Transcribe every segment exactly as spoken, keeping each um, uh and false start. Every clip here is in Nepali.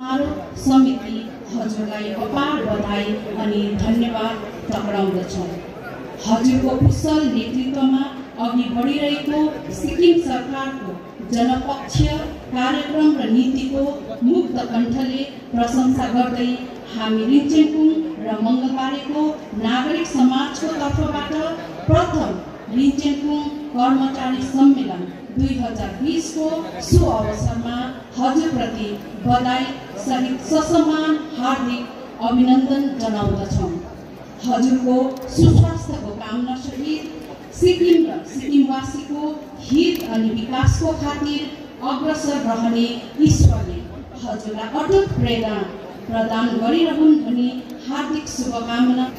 समारोह समिति हजुरलाई अपार बधाई अनि धन्यवाद टक्राउँदछौँ। हजुरको कुशल नेतृत्वमा अघि बढिरहेको सिक्किम सरकारको जनपक्षीय कार्यक्रम र नीतिको मुक्त कण्ठले प्रशंसा गर्दै हामी रिन्चेनपुङ र मङ्गलबारेको नागरिक समाजको तर्फबाट प्रथम रिन्चेनपुङ कर्मचारी सम्मेलन दुई हजार बीस को सु अवसरमा हजुरप्रति बधाई सहित ससम्मान हार्दिक अभिनन्दन जनाउँदछौँ। हजुरको सुस्वास्थ्यको कामना सहित सिक्किम र सिक्किमवासीको हित अनि विकासको खातिर अग्रसर रहने ईश्वरले हजुरलाई अटुट प्रेरणा प्रदान गरिरहन् भनी हार्दिक शुभकामना।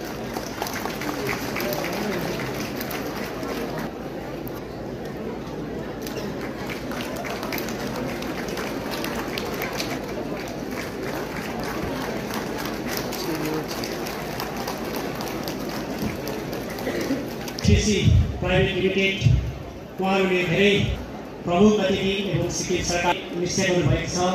टिसी प्राइभेट लिमिटेड उहाँहरूले धेरै प्रमुख अतिथि एवं सिक्किम सरकार निश्चय गर्नुभएको छ।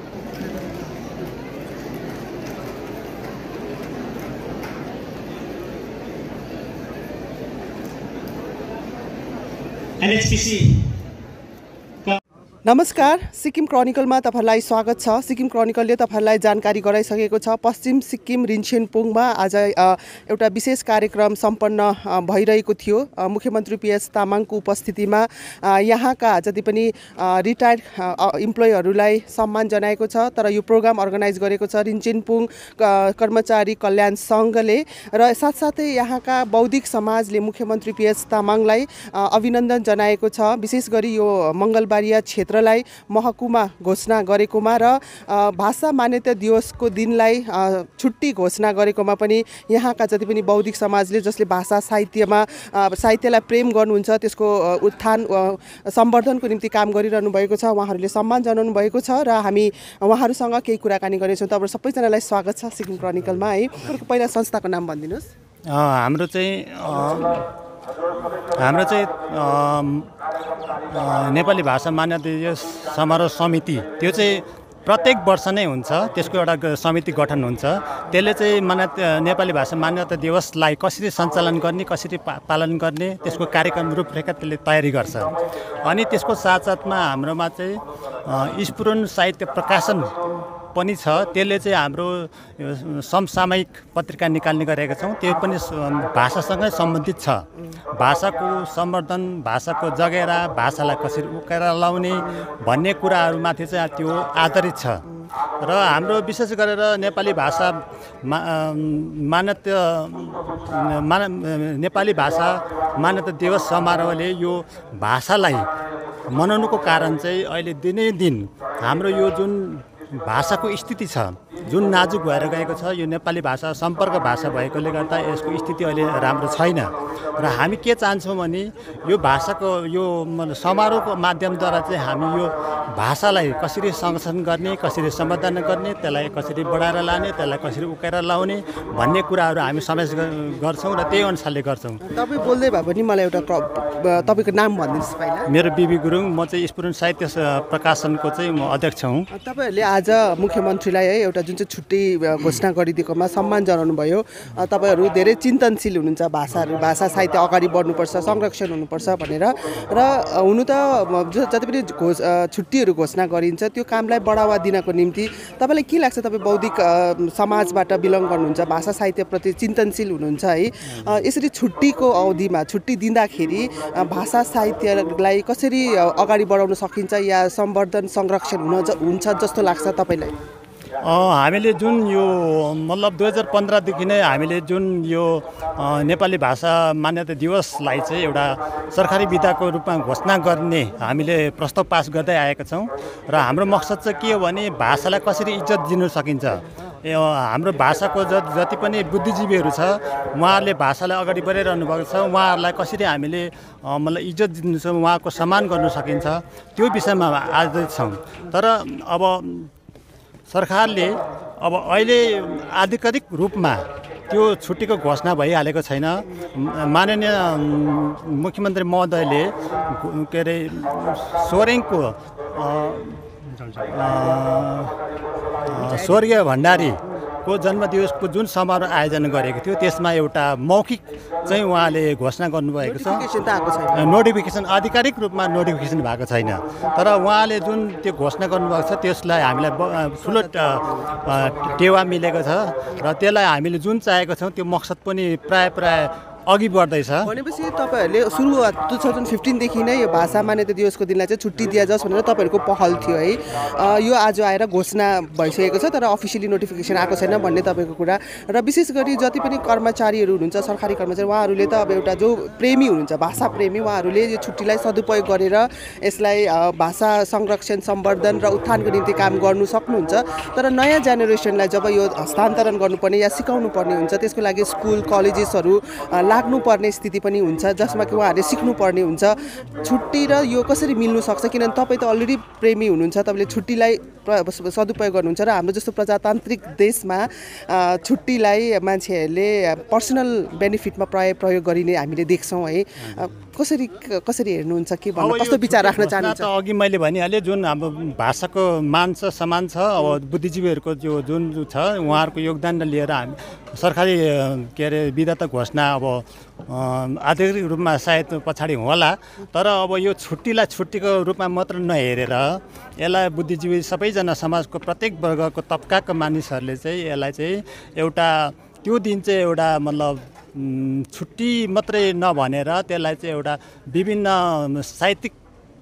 एनएचपीसी नमस्कार, सिक्किम क्रोनिकलमा तपाईहरुलाई स्वागत छ। सिक्किम क्रोनिकलले तपाईहरुलाई जानकारी गराइसकेको छ पश्चिम सिक्किम रिन्चेनपुङमा आज एउटा विशेष कार्यक्रम सम्पन्न भइरहेको थियो। मुख्यमन्त्री पीएस तामाङको उपस्थितिमा यहाँका जति पनि रिटायर्ड इम्प्लोइहरूलाई सम्मान जनाएको छ। तर यो प्रोग्राम अर्गनाइज गरेको छ रिन्चेनपुङ कर्मचारी कल्याण सङ्घले र साथसाथै यहाँका बौद्धिक समाजले मुख्यमन्त्री पीएस तामाङलाई अभिनन्दन जनाएको छ। विशेष गरी यो मङ्गलबारिया क्षेत्र लाई महकुमा घोषणा गरेकोमा र भाषा मान्यता दिवसको दिनलाई छुट्टी घोषणा गरेकोमा पनि यहाँका जति पनि बौद्धिक समाजले जसले भाषा साहित्यमा साहित्यलाई प्रेम गर्नुहुन्छ त्यसको उत्थान सम्वर्धनको निम्ति काम गरिरहनु भएको छ। उहाँहरूले सम्मान जनाउनु भएको छ र हामी उहाँहरूसँग केही कुराकानी गर्नेछौँ। तपाईहरु सबैजनालाई स्वागत छ सिक्किम क्रोनिकलमा है। पहिला संस्थाको नाम भनिदिनुस्। हाम्रो चाहिँ हाम्रो चाहिँ नेपाली भाषा मान्यता दिवस समारोह समिति त्यो चाहिँ प्रत्येक वर्ष नै हुन्छ। त्यसको एउटा समिति गठन हुन्छ। त्यसले चाहिँ मान्यता नेपाली भाषा मान्यता दिवसलाई कसरी सञ्चालन गर्ने, कसरी पालन गर्ने त्यसको कार्यक्रम रूपरेखा त्यसले तयारी गर्छ। अनि त्यसको साथसाथमा हाम्रोमा चाहिँ स्फुरण साहित्य प्रकाशन पनि छ। त्यसले चाहिँ हाम्रो समसामयिक पत्रिका निकाल्ने गरेका छौँ। त्यो पनि भाषासँगै सम्बन्धित छ। भाषाको सम्वर्धन, भाषाको जगेरा, भाषालाई कसरी उकाएर लाउने भन्ने कुराहरूमाथि चाहिँ त्यो आधारित छ। र हाम्रो विशेष गरेर नेपाली भाषा मा मान्यता मान नेपाली भाषा मान्यता दिवस समारोहले यो भाषालाई मनाउनुको कारण चाहिँ अहिले दिनैदिन हाम्रो यो जुन भाषाको स्थिति छ, जुन नाजुक भएर गएको छ, यो नेपाली भाषा सम्पर्क भाषा भएकोले गर्दा यसको स्थिति अहिले राम्रो छैन। र हामी के चाहन्छौँ भने यो भाषाको यो समारोहको माध्यमद्वारा चाहिँ हामी यो भाषालाई कसरी संरक्षण गर्ने, कसरी सम्वर्धन गर्ने, त्यसलाई कसरी बढाएर लाने, त्यसलाई कसरी उकाएर लाउने भन्ने कुराहरू हामी समावेश गर्छौँ र त्यही अनुसारले गर्छौँ। तपाईँ बोल्दै भए पनि मलाई एउटा तपाईँको नाम भनिदिनुहोस् पहिला। मेरो बिबी गुरुङ, म चाहिँ स्फुरण साहित्य प्रकाशनको चाहिँ म अध्यक्ष हुँ। तपाईँहरूले आज मुख्यमन्त्रीलाई है एउटा जुन चाहिँ छुट्टी घोषणा गरिदिएकोमा सम्मान जनाउनु भयो। तपाईँहरू धेरै चिन्तनशील हुनुहुन्छ, भाषाहरू भाषा साहित्य अगाडि बढ्नुपर्छ, संरक्षण हुनुपर्छ भनेर। र हुनु त जति पनि छुट्टीहरू घोषणा गरिन्छ त्यो कामलाई बढावा दिनको निम्ति तपाईँलाई के लाग्छ? तपाईँ बौद्धिक समाजबाट बिलङ गर्नुहुन्छ, भाषा साहित्यप्रति चिन्तनशील हुनुहुन्छ है। यसरी छुट्टीको अवधिमा छुट्टी दिँदाखेरि भाषा साहित्यलाई कसरी अगाडि बढाउन सकिन्छ या सम्वर्धन संरक्षण हुन हुन्छ जस्तो लाग्छ तपाईँलाई? हामीले जुन यो मतलब दुई हजार पन्ध्रदेखि नै हामीले जुन यो नेपाली भाषा मान्यता दिवसलाई चाहिँ एउटा सरकारी विधाको रूपमा घोषणा गर्ने हामीले प्रस्ताव पास गर्दै आएका छौँ। र हाम्रो मकसद चाहिँ के हो भने भाषालाई कसरी इज्जत दिन सकिन्छ। हाम्रो भाषाको ज जति पनि बुद्धिजीवीहरू छ उहाँहरूले भाषालाई अगाडि बढाइरहनु भएको छ। उहाँहरूलाई कसरी हामीले मतलब इज्जत दिनु छ, उहाँको सम्मान गर्न सकिन्छ त्यो विषयमा आधारित छौँ। तर अब सरकारले अब अहिले आधिकारिक रूपमा त्यो छुट्टीको घोषणा भइहालेको छैन। माननीय मुख्यमन्त्री महोदयले के अरे सोरेङको स्वर्गीय भण्डारीको जन्मदिवसको जुन समारोह आयोजना गरेको थियो त्यसमा एउटा मौखिक चाहिँ उहाँले घोषणा गर्नुभएको छ। नोटिफिकेसन आधिकारिक रूपमा नोटिफिकेसन भएको छैन, तर उहाँले जुन त्यो घोषणा गर्नुभएको छ त्यसलाई हामीलाई ठुलो टेवा मिलेको छ र त्यसलाई हामीले जुन चाहेको छौँ त्यो मकसद पनि प्राय प्राय अघि बढ्दैछ। भनेपछि तपाईँहरूले सुरुवात टु थाउजन्ड फिफ्टिनदेखि नै यो भाषा मान्यता दिवसको दिनलाई चाहिँ छुट्टी दिया जाओस् भनेर तपाईँहरूको पहल थियो है। यो आज आएर घोषणा भइसकेको छ तर अफिसियली नोटिफिकेसन आएको छैन भन्ने तपाईँको कुरा। र विशेष गरी जति पनि कर्मचारीहरू हुनुहुन्छ सरकारी कर्मचारी उहाँहरूले त अब एउटा जो प्रेमी हुनुहुन्छ भाषा प्रेमी उहाँहरूले यो छुट्टीलाई सदुपयोग गरेर यसलाई भाषा संरक्षण सम्वर्धन र उत्थानको निम्ति काम गर्नु सक्नुहुन्छ। तर नयाँ जेनेरेसनलाई जब यो हस्तान्तरण गर्नुपर्ने या सिकाउनु पर्ने हुन्छ त्यसको लागि स्कुल कलेजेसहरू लाग्नुपर्ने स्थिति पनि हुन्छ जसमा कि उहाँहरूले सिक्नुपर्ने हुन्छ। छुट्टी र यो कसरी मिल्नु सक्छ किनभने तपाईँ त अलरेडी प्रेमी हुनुहुन्छ, तपाईँले छुट्टीलाई सदुपयोग गर्नुहुन्छ र हाम्रो जस्तो प्रजातान्त्रिक देशमा छुट्टीलाई मान्छेहरूले पर्सनल बेनिफिटमा प्रयोग प्रयोग गरिने हामीले देख्छौँ है। कसरी कसरी हेर्नुहुन्छ के भन्नु कस्तो विचार राख्न चाहनुहुन्छ? अघि मैले भनिहालेँ जुन हाम्रो भाषाको मान छ सम्मान छ अब बुद्धिजीवीहरूको जो जुन छ उहाँहरूको योगदान लिएर हामी सरकारी के अरे विधाता घोषणा अब आधिकारिक रूपमा सायद पछाडि होला, तर अब यो छुट्टीलाई छुट्टीको रूपमा मात्र नहेरेर यसलाई बुद्धिजीवी सबैजना समाजको प्रत्येक वर्गको तबकाका मानिसहरूले चाहिँ यसलाई चाहिँ एउटा त्यो दिन चाहिँ एउटा मतलब छुट्टी मात्रै नभनेर त्यसलाई चाहिँ एउटा विभिन्न साहित्यिक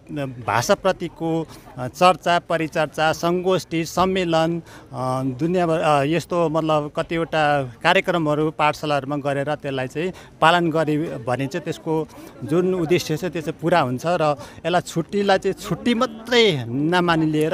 भाषाप्रतिको चर्चा परिचर्चा सङ्गोष्ठी सम्मेलन दुनियाँभर यस्तो मतलब कतिवटा कार्यक्रमहरू पाठशालाहरूमा गरेर त्यसलाई चाहिँ पालन गरे भने चाहिँ त्यसको जुन उद्देश्य छ त्यो चाहिँ पुरा हुन्छ र यसलाई छुट्टीलाई चाहिँ छुट्टी मात्रै नमानिलिएर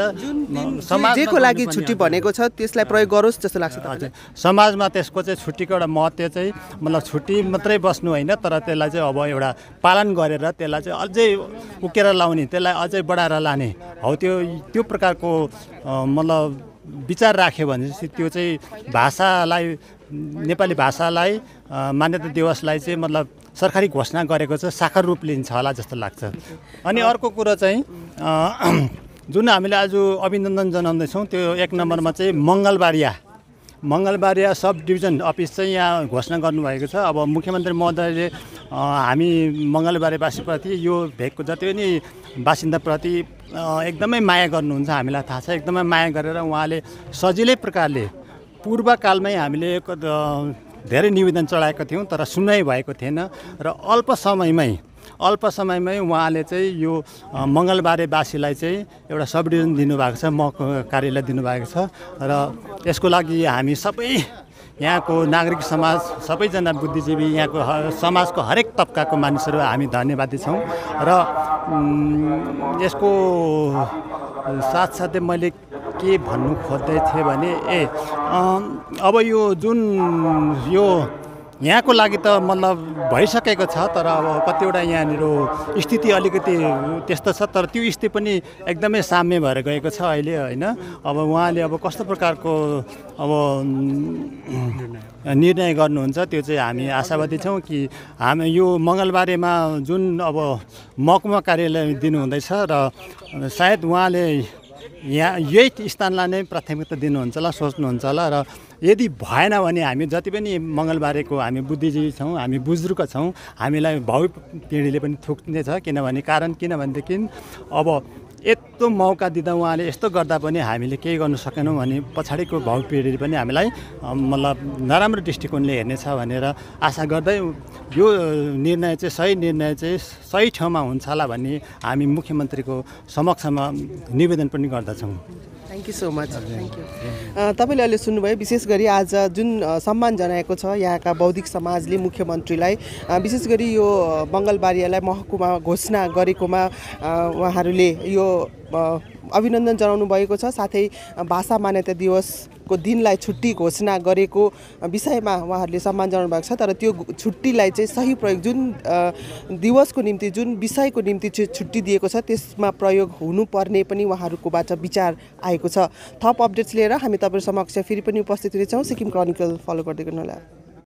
समाजको लागि छुट्टी भनेको छ त्यसलाई प्रयोग गरोस् जस्तो लाग्छ। हजुर समाजमा त्यसको चाहिँ छुट्टीको एउटा महत्त्व चाहिँ मतलब छुट्टी मात्रै बस्नु होइन तर त्यसलाई चाहिँ अब एउटा पालन गरेर त्यसलाई चाहिँ अझै उकेर लाउने त्यसलाई अझै बढाएर लाने हौ त्यो त्यो प्रकारको मतलब विचार राख्यो भने चाहिँ त्यो चाहिँ भाषालाई नेपाली भाषालाई मान्यता दिवसलाई चाहिँ मतलब सरकारी घोषणा गरेको चाहिँ साकार रूप लिन्छ होला जस्तो लाग्छ। अनि अर्को कुरो चाहिँ जुन हामीले आज अभिनन्दन जनाउँदैछौँ त्यो एक नम्बरमा चाहिँ मङ्गलबारिया मङ्गलबारिया सब डिभिजन अफिस चाहिँ यहाँ घोषणा गर्नुभएको छ। अब मुख्यमन्त्री महोदयले हामी मङ्गलबारेवासीप्रति यो भेगको जति पनि बासिन्दाप्रति एकदमै माया गर्नुहुन्छ हामीलाई थाहा छ। एकदमै माया गरेर उहाँले सजिलै प्रकारले पूर्वकालमै हामीले धेरै निवेदन चढाएका थियौँ तर सुनाइ भएको थिएन र अल्प समयमै अल्प समयमै उहाँले चाहिँ यो मङ्गलबारेवासीलाई चाहिँ एउटा सब डिभिजन दिनुभएको छ म कार्यालय दिनुभएको छ र यसको लागि हामी सबै यहाँको नागरिक समाज सबैजना बुद्धिजीवी यहाँको समाजको हरेक तबकाको मानिसहरू हामी धन्यवादी छौँ। र यसको साथसाथै मैले के भन्नु खोज्दै थिएँ भने ए अब यो जुन यो यहाँको लागि त मतलब भइसकेको छ तर अब कतिवटा यहाँनिर स्थिति अलिकति त्यस्तो छ तर त्यो स्थिति पनि एकदमै साम्य भएर गएको छ अहिले होइन। अब उहाँले अब कस्तो प्रकारको अब निर्णय गर्नुहुन्छ त्यो चाहिँ हामी आशावादी छौँ कि हामी यो मङ्गलबारेमा जुन अब महकुमा कार्यालय दिनुहुँदैछ र सायद उहाँले यहाँ यही स्थानलाई नै प्राथमिकता दिनुहुन्छ होला सोच्नुहुन्छ होला र यदि भएन भने हामी जति पनि मङ्गलबारेको हामी बुद्धिजीवी छौँ हामी बुजुर्ग छौँ हामीलाई भावी पिँढीले पनि थुक्नेछ किनभने कारण किनभनेदेखि अब यस्तो मौका दिँदा उहाँले यस्तो गर्दा पनि हामीले केही गर्न सकेनौँ भने पछाडिको भावी पिँढीले पनि हामीलाई मतलब नराम्रो दृष्टिकोणले हेर्नेछ भनेर आशा गर्दै यो निर्णय चाहिँ सही निर्णय चाहिँ सही ठाउँमा हुन्छ होला भन्ने हामी मुख्यमन्त्रीको समक्षमा निवेदन पनि गर्दछौँ। Thank you so much. Thank you. तपाईँले अहिले सुन्नुभयो विशेष गरी आज जुन सम्मान जनाएको छ यहाँका बौद्धिक समाजले मुख्यमन्त्रीलाई विशेष गरी यो मङ्गलबारियालाई महकुमा घोषणा गरेकोमा उहाँहरूले यो अभिनन्दन जनाउनु भएको छ। साथै भाषा मान्यता दिवसको दिनलाई छुट्टी घोषणा गरेको विषयमा उहाँहरूले सम्मान जनाउनु भएको छ तर त्यो छुट्टीलाई चाहिँ सही प्रयोग जुन दिवसको निम्ति जुन विषयको निम्ति चाहिँ छुट्टी दिएको छ त्यसमा प्रयोग हुनुपर्ने पनि उहाँहरूकोबाट विचार आएको छ। थप अपडेट्स लिएर हामी तपाईँहरू समक्ष फेरि पनि उपस्थित हुनेछौँ। सिक्किम क्रोनिकल फलो गर्दै गर्नुहोला।